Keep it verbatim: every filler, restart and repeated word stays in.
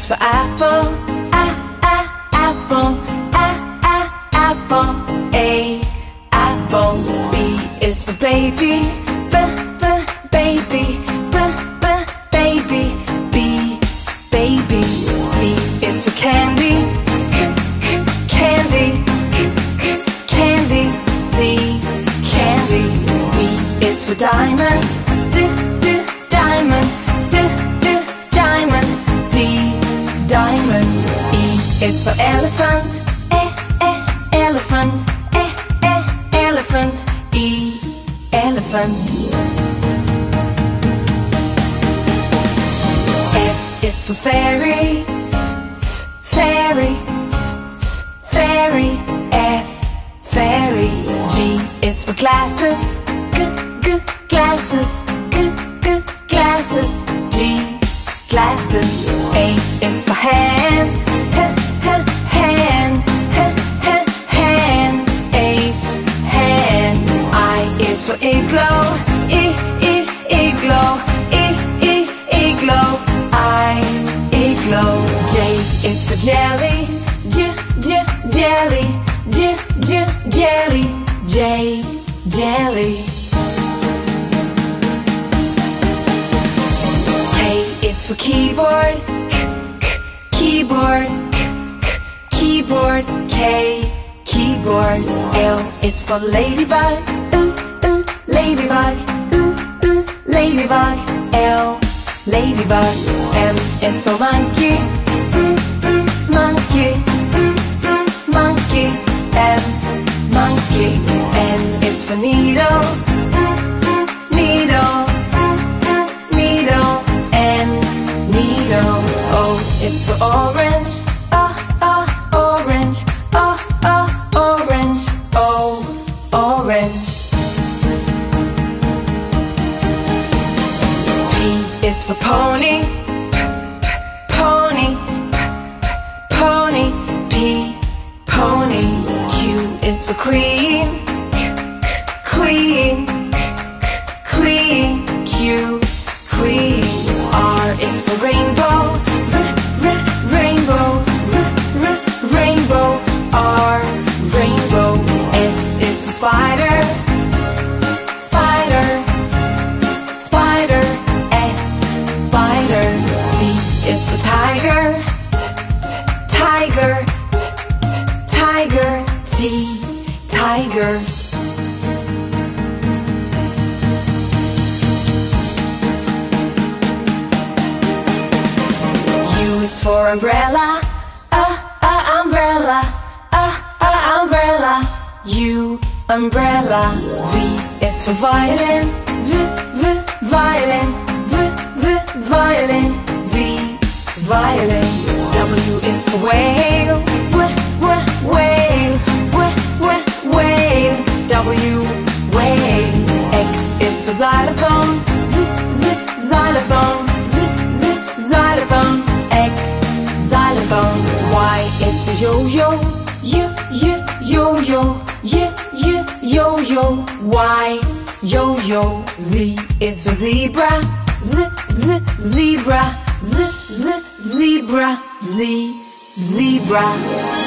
for apple, a a apple, a a apple. A apple. B is for baby, b b baby, b b baby. B baby. C is for candy, c c candy, c c candy. C candy. D is for diamond, d d diamond, d d diamond. D diamond. E is for elephant, e e elephant, e e elephant. E elephant. F is for fairy, f fairy, f fairy. F fairy. G is for glasses, g g glasses, g g glasses. G glasses. H is for hand, h h hand, h h hand. H hand. I is for igloo, I I igloo, I I igloo. I igloo. J is for jelly, j j jelly, j j jelly. J jelly. K is for keyboard, k k keyboard, k k keyboard. K keyboard. L is for ladybug, ooh ooh ladybug, ooh ooh ladybug. L ladybug. M is for monkey, mm mm monkey, mm mm monkey. M monkey. N is for needle, mm mm needle, mm mm needle. N needle. O is for orange, ah ah orange, ah ah orange. O orange. P is for pony, p p pony, p p pony. P pony. Q is for queen, k k queen, k k queen. Q queen. R is for rainbow, r r rainbow, r r rainbow. R rainbow. S is for spider, s s spider, s s spider. S spider. T is for tiger, t t tiger, t t tiger. T tiger. U is for umbrella, uh, uh, umbrella, uh, uh, umbrella. U, umbrella. V is for violin, v, v, violin, v, v, violin. V, violin. W is for whale, w, w, whale, w, w, whale. W, whale. X is for xylophone, z, z, xylophone, z, z, xylophone. X, xylophone. Y is for yo-yo, y, y, yo-yo, y, y, yo-yo. Y, yo-yo. Z is for zebra, z, z, zebra, z, z, zebra. Z, zebra.